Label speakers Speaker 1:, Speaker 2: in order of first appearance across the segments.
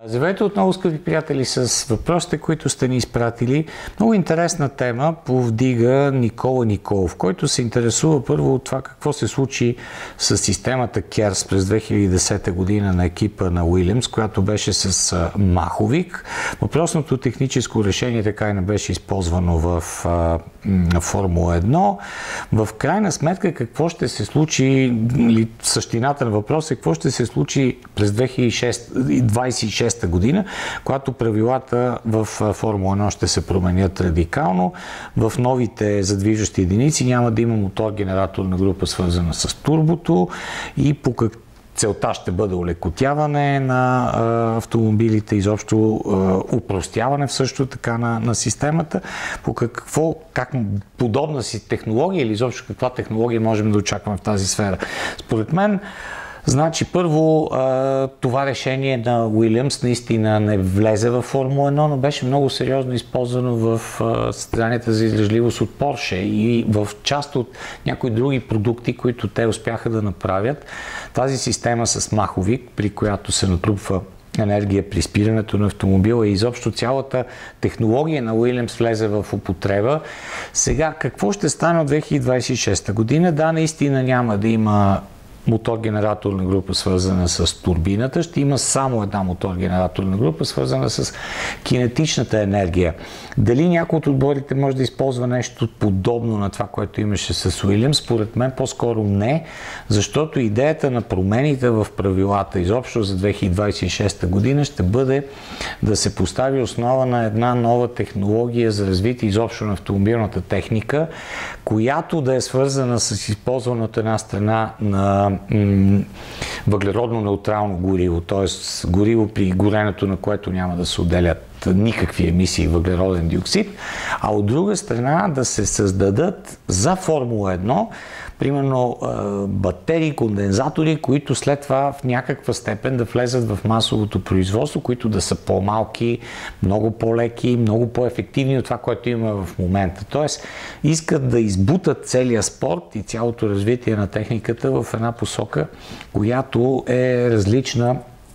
Speaker 1: Здравейте отново, скъпи приятели, с въпросите, които сте ни изпратили. Много интересна тема повдига Никола Николов, който се интересува първо от това какво се случи с системата KERS през 2010 година на екипа на Уилямс, която беше с маховик. Въпросното техническо решение така и не беше използвано в Формула 1. В крайна сметка какво ще се случи, или същината на въпроса е какво ще се случи през 2026 година, когато правилата в Формула 1 ще се променят радикално. В новите задвижващи единици няма да има мотор-генераторна група, свързана с турбото, и по целта ще бъде олекотяване на автомобилите, изобщо упростяване също така на системата. Как подобна си технология или изобщо каква технология можем да очакваме в тази сфера? Според мен, значи, първо, това решение на Уилямс наистина не влезе във Формула 1, но беше много сериозно използвано в състезанията за издръжливост от Порше и в част от някои други продукти, които те успяха да направят. Тази система с маховик, при която се натрупва енергия при спирането на автомобила и изобщо цялата технология на Уилямс влезе в употреба. Сега, какво ще стане от 2026 година? Да, наистина няма да има мотор-генераторна група, свързана с турбината. Ще има само една мотор-генераторна група, свързана с кинетичната енергия. Дали някой от отборите може да използва нещо подобно на това, което имаше с Уилямс? Според мен по-скоро не, защото идеята на промените в правилата изобщо за 2026 година ще бъде да се постави основа на една нова технология за развитие изобщо на автомобилната техника, която да е свързана с използване от една страна на въглеродно-неутрално гориво, т.е. гориво при горенето, на което няма да се отделят никакви емисии въглероден диоксид, а от друга страна да се създадат за Формула 1 примерно батерии, кондензатори, които след това в някаква степен да влезат в масовото производство, които да са по-малки, много по-леки, много по-ефективни от това, което има в момента. Тоест, искат да избутат целия спорт и цялото развитие на техниката в една посока, която е различна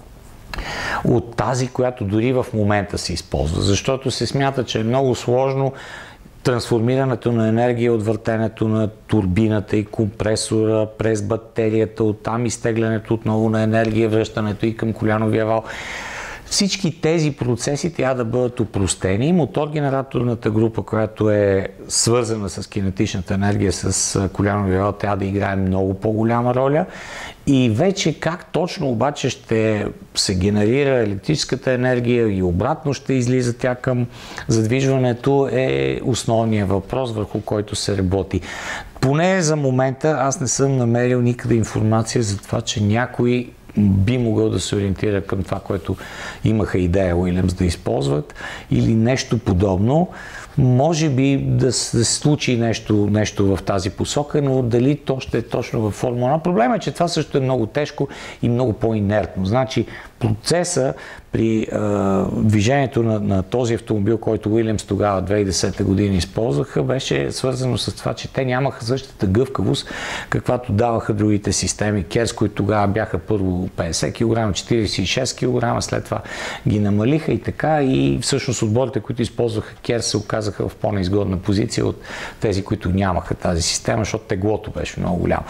Speaker 1: от тази, която дори в момента се използва. Защото се смята, че е много сложно трансформирането на енергия от въртенето на турбината и компресора през батерията, оттам изтеглянето отново на енергия, връщането и към коляновия вал. Всички тези процеси трябва да бъдат опростени. Мотор-генераторната група, която е свързана с кинетичната енергия, с коляновия вал, трябва да играе много по-голяма роля. И вече как точно обаче ще се генерира електрическата енергия и обратно ще излиза тя към задвижването е основният въпрос, върху който се работи. Поне за момента аз не съм намерил никъде информация за това, че някой би могъл да се ориентира към това, което имаха идея Уилямс да използват или нещо подобно. Може би да се случи нещо в тази посока, но дали то ще е точно във Формула 1. Проблемът е, че това също е много тежко и много по-инертно. Значи процеса при движението на този автомобил, който Уилямс тогава 2010 година използваха, беше свързано с това, че те нямаха същата гъвкавост, каквато даваха другите системи. KERS, които тогава бяха първо 50 кг, 46 кг, след това ги намалиха и така, и всъщност отборите, които използваха KERS, се оказаха в по-неизгодна позиция от тези, които нямаха тази система, защото теглото беше много голямо.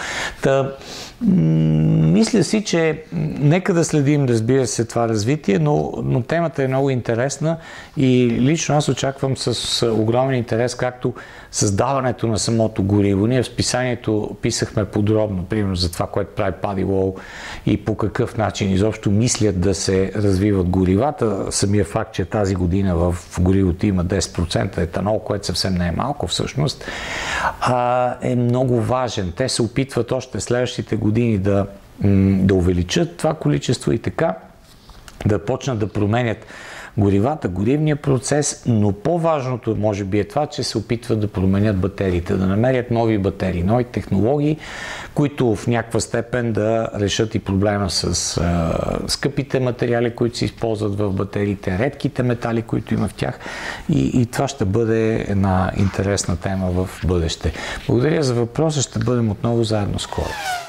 Speaker 1: Мисля си, че нека да следим, разбира се, това развитие, но темата е много интересна и лично аз очаквам с огромен интерес както създаването на самото гориво. Ние в списанието писахме подробно, примерно за това, което прави Пади Лоу и по какъв начин изобщо мислят да се развиват горивата. Самия факт, че тази година в горивото има 10% етанол, което съвсем не е малко всъщност, е много важен. Те се опитват още следващите години да увеличат това количество и така да почнат да променят горивата, горивния процес, но по-важното може би е това, че се опитват да променят батериите, да намерят нови батерии, нови технологии, които в някаква степен да решат и проблема с скъпите материали, които се използват в батериите, редките метали, които има в тях, и това ще бъде една интересна тема в бъдеще. Благодаря за въпроса, ще бъдем отново заедно скоро.